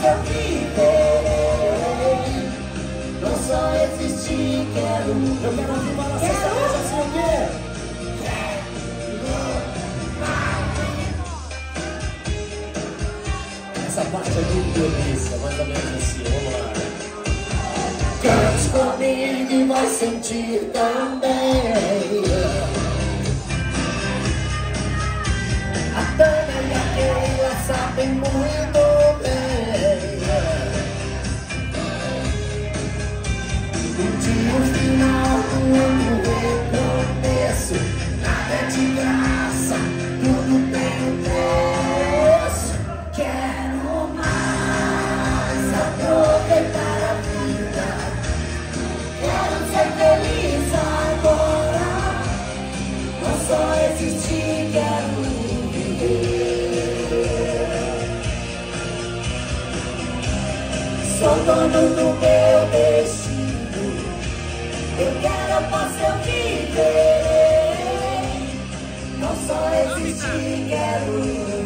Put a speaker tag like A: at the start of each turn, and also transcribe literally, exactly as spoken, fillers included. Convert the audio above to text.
A: eu viverei. Não só existir, quero.
B: Eu quero ouvir balançar essa cabeça assim, o quê? Essa parte é muito delícia, mais ou menos assim, vamos lá.
A: Cante comigo e vai sentir também. A Tânia e a Keila sabem muito bem. O dia, o final, tudo recomeço. Nada é de graça, tudo tem um preço. Quero mais aproveitar a vida. Quero ser feliz agora. Não só existir, quero viver. Sou dono do meu destino. Eu quero, eu posso, eu viver. Não só existir, quero viver.